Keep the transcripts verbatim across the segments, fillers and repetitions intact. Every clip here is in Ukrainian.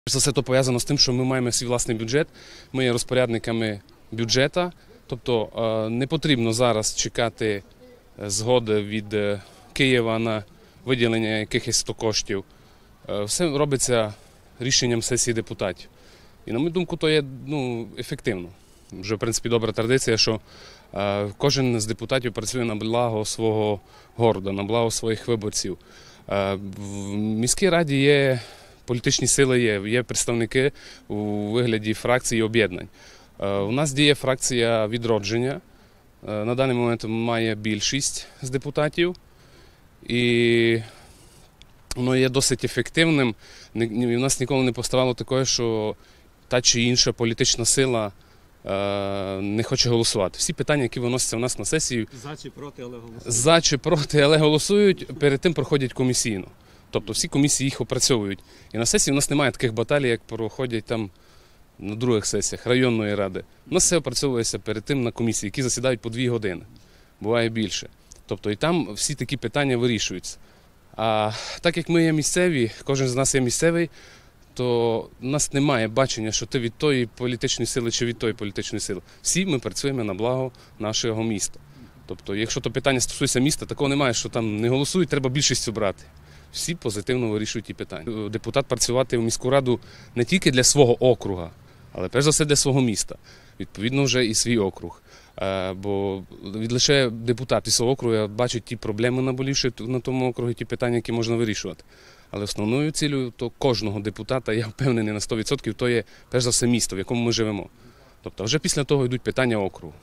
Це все то пов'язано з тим, що ми маємо свій власний бюджет, ми є розпорядниками бюджету, тобто не потрібно зараз чекати згоди від Києва на виділення якихось коштів. Все робиться рішенням сесії депутатів. І на мою думку, то є ну, ефективно. Вже, в принципі, добра традиція, що кожен з депутатів працює на благо свого города, на благо своїх виборців. В міській раді є політичні сили, є, є представники у вигляді фракцій і об'єднань. У нас діє фракція «Відродження». На даний момент має більшість з депутатів. І воно є досить ефективним. У нас ніколи не поставало такого, що та чи інша політична сила не хоче голосувати. Всі питання, які виносяться у нас на сесію, за чи проти, але голосують. За чи проти, але голосують, перед тим проходять комісійно. Тобто всі комісії їх опрацьовують. І на сесії у нас немає таких баталій, як проходять там на других сесіях районної ради. У нас все опрацьовується перед тим на комісії, які засідають по дві години. Буває більше. Тобто і там всі такі питання вирішуються. А так як ми є місцеві, кожен з нас є місцевий, то у нас немає бачення, що ти від тої політичної сили чи від тої політичної сили. Всі ми працюємо на благо нашого міста. Тобто, якщо то питання стосується міста, такого немає, що там не голосують, треба більшістю брати. Всі позитивно вирішують ті питання. Депутат працювати в міську раду не тільки для свого округа, але перш за все для свого міста. Відповідно, вже і свій округ. Бо лише депутат із свого округу бачить ті проблеми наболівши на тому округу, ті питання, які можна вирішувати. Але основною цілею то кожного депутата, я впевнений на сто відсотків, то є перш за все місто, в якому ми живемо. Тобто вже після того йдуть питання округу.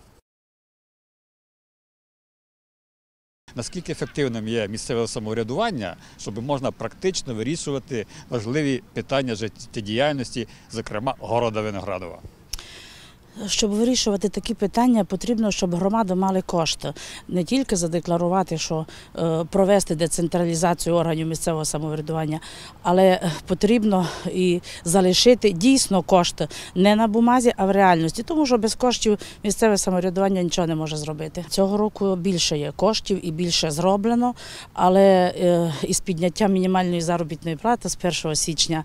Наскільки ефективним є місцеве самоврядування, щоб можна практично вирішувати важливі питання життєдіяльності, зокрема города Виноградова? Щоб вирішувати такі питання, потрібно, щоб громади мали кошти. Не тільки задекларувати, що е, провести децентралізацію органів місцевого самоврядування, але потрібно і залишити дійсно кошти не на бумазі, а в реальності. Тому що без коштів місцеве самоврядування нічого не може зробити. Цього року більше є коштів і більше зроблено, але е, із підняттям мінімальної заробітної плати з першого січня,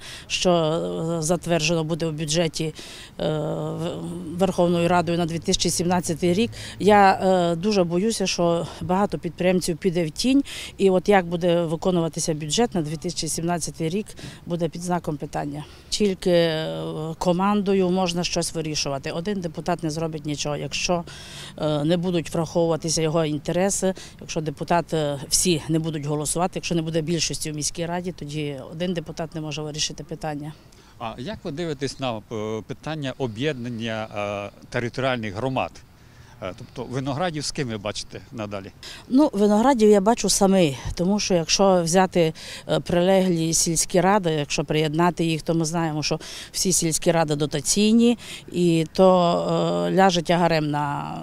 що затверджено буде в бюджеті е, Верховною Радою на дві тисячі сімнадцятий рік, я е, дуже боюся, що багато підприємців піде в тінь, і от як буде виконуватися бюджет на дві тисячі сімнадцятий рік, буде під знаком питання. Тільки командою можна щось вирішувати. Один депутат не зробить нічого, якщо е, не будуть враховуватися його інтереси, якщо депутати всі не будуть голосувати, якщо не буде більшості в міській раді, тоді один депутат не може вирішити питання. А як ви дивитесь на питання об'єднання територіальних громад? Тобто Виноградів з ким ви бачите надалі? Ну, Виноградів я бачу самий, тому що якщо взяти прилеглі сільські ради, якщо приєднати їх, то ми знаємо, що всі сільські ради дотаційні, і то ляже тягарем на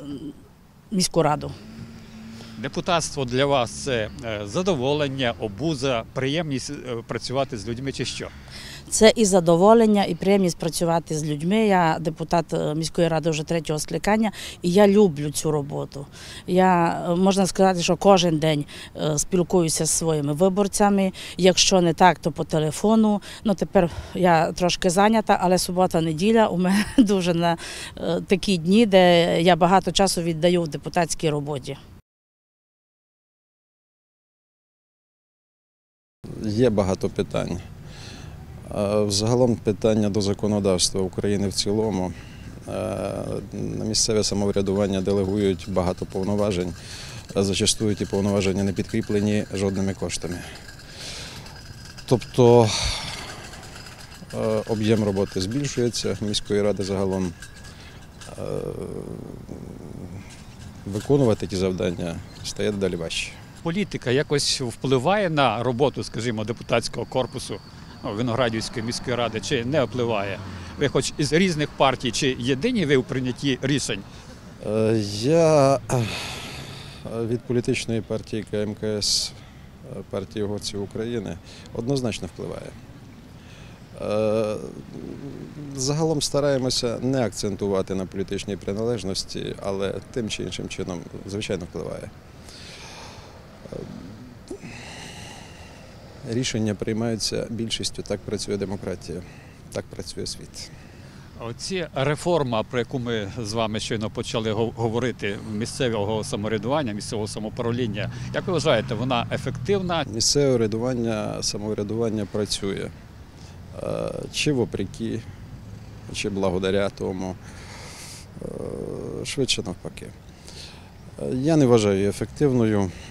міську раду. Депутатство для вас – це задоволення, обуза, приємність працювати з людьми чи що? Це і задоволення, і приємність працювати з людьми. Я депутат міської ради вже третього скликання, і я люблю цю роботу. Я, можна сказати, що кожен день спілкуюся з своїми виборцями. Якщо не так, то по телефону. Ну, тепер я трошки зайнята, але субота-неділя у мене дуже на такі дні, де я багато часу віддаю в депутатській роботі. Є багато питань. Взагалом питання до законодавства України в цілому. На місцеве самоврядування делегують багато повноважень, а зачастую ті повноваження не підкріплені жодними коштами. Тобто об'єм роботи збільшується міської ради загалом. Виконувати ті завдання стає дедалі важче. Політика якось впливає на роботу, скажімо, депутатського корпусу Виноградівської міської ради, чи не впливає? Ви хоч із різних партій, чи єдині ви у прийнятті рішень? Я від політичної партії Ка Ем Ка Ес, партії угорців України, однозначно впливає. Загалом стараємося не акцентувати на політичній приналежності, але тим чи іншим чином, звичайно, впливає. рішення приймаються більшістю. Так працює демократія, так працює світ. Оці реформа, про яку ми з вами щойно почали гов- говорити, місцевого самоврядування, місцевого самоуправління, як ви вважаєте, вона ефективна? Місцеве врядування, самоврядування працює. Е, Чи вопреки, чи благодаря тому, е, швидше навпаки. Е, Я не вважаю її ефективною.